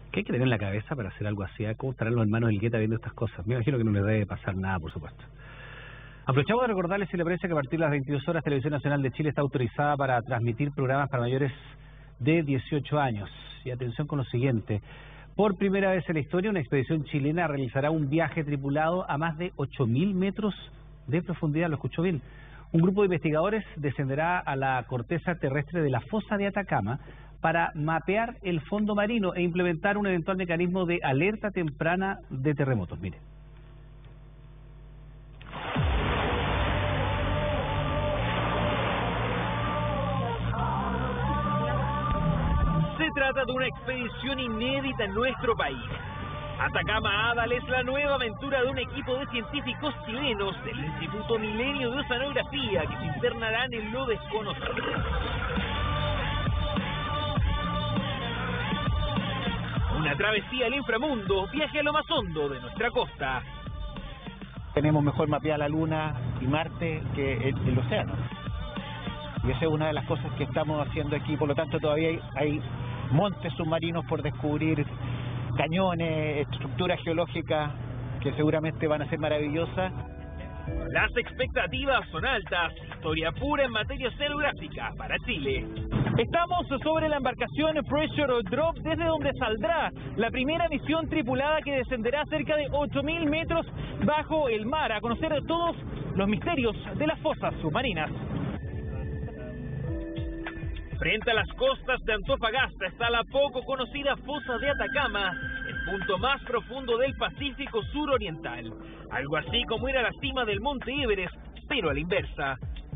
¿Qué hay que tener en la cabeza para hacer algo así? ¿Cómo estarán los hermanos Elgueta viendo estas cosas? Me imagino que no les debe pasar nada, por supuesto. Aprovechamos de recordarles y le parece que a partir de las 22 horas Televisión Nacional de Chile está autorizada para transmitir programas para mayores de 18 años. Y atención con lo siguiente. Por primera vez en la historia, una expedición chilena realizará un viaje tripulado a más de 8.000 metros de profundidad. ¿Lo escuchó bien? Un grupo de investigadores descenderá a la corteza terrestre de la fosa de Atacama para mapear el fondo marino e implementar un eventual mecanismo de alerta temprana de terremotos. Mire. Se trata de una expedición inédita en nuestro país. Atacama Adal es la nueva aventura de un equipo de científicos chilenos del Instituto Milenio de Oceanografía que se internarán en lo desconocido. Una travesía al inframundo, viaje a lo más hondo de nuestra costa. Tenemos mejor mapeada la Luna y Marte que el océano. Y esa es una de las cosas que estamos haciendo aquí. Por lo tanto, todavía hay montes submarinos por descubrir, cañones, estructuras geológicas que seguramente van a ser maravillosas. Las expectativas son altas, historia pura en materia oceanográfica para Chile. Estamos sobre la embarcación Pressure Drop, desde donde saldrá la primera misión tripulada que descenderá cerca de 8.000 metros bajo el mar a conocer todos los misterios de las fosas submarinas. Frente a las costas de Antofagasta está la poco conocida fosa de Atacama, el punto más profundo del Pacífico suroriental. Algo así como ir a la cima del monte Everest, pero a la inversa.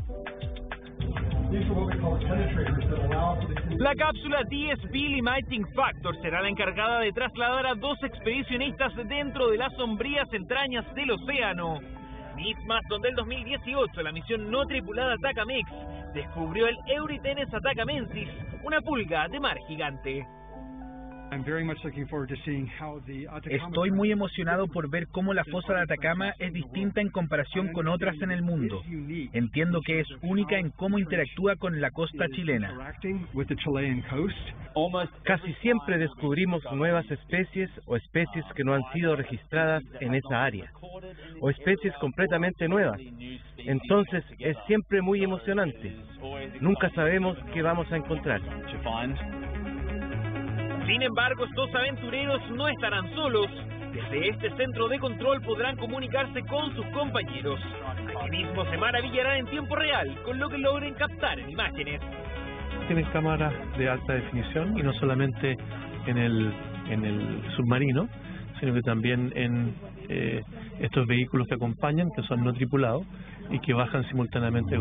La cápsula DSP Limiting Factor será la encargada de trasladar a 2 expedicionistas dentro de las sombrías entrañas del océano. Mismas donde el 2018 la misión no tripulada Atacamex descubrió el Euritenes atacamensis, una pulga de mar gigante. Estoy muy emocionado por ver cómo la fosa de Atacama es distinta en comparación con otras en el mundo. Entiendo que es única en cómo interactúa con la costa chilena. Casi siempre descubrimos nuevas especies o especies que no han sido registradas en esa área, o especies completamente nuevas. Entonces es siempre muy emocionante. Nunca sabemos qué vamos a encontrar. Sin embargo, estos aventureros no estarán solos. Desde este centro de control podrán comunicarse con sus compañeros. Aquí mismo se maravillarán en tiempo real con lo que logren captar en imágenes. Tienen cámaras de alta definición y no solamente en el submarino, sino que también en estos vehículos que acompañan, que son no tripulados y que bajan simultáneamente.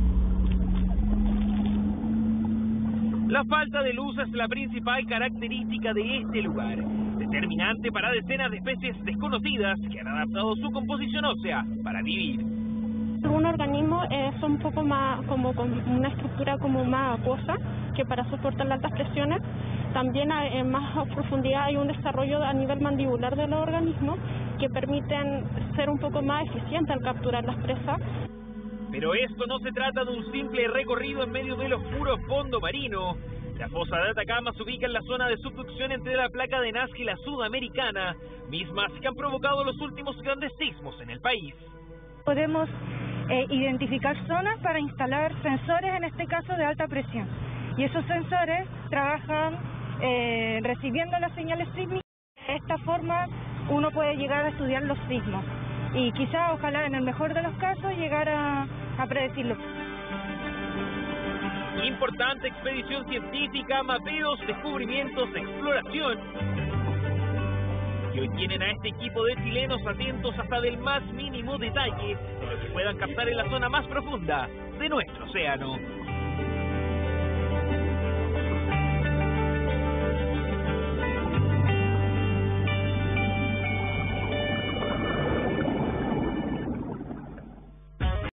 La falta de luz es la principal característica de este lugar, determinante para decenas de especies desconocidas que han adaptado su composición ósea para vivir. Algunos organismos son un poco más, como con una estructura como más acuosa, que para soportar las altas presiones. También en más profundidad hay un desarrollo a nivel mandibular de los organismos que permiten ser un poco más eficientes al capturar las presas. Pero esto no se trata de un simple recorrido en medio del oscuro fondo marino. La fosa de Atacama se ubica en la zona de subducción entre la placa de Nazca y la sudamericana, mismas que han provocado los últimos grandes sismos en el país. Podemos identificar zonas para instalar sensores, en este caso de alta presión. Y esos sensores trabajan recibiendo las señales sísmicas. De esta forma uno puede llegar a estudiar los sismos. Y quizá, ojalá, en el mejor de los casos, llegar a predecirlo. Importante expedición científica, mapeos, descubrimientos, exploración. Y hoy tienen a este equipo de chilenos atentos hasta del más mínimo detalle de lo que puedan captar en la zona más profunda de nuestro océano.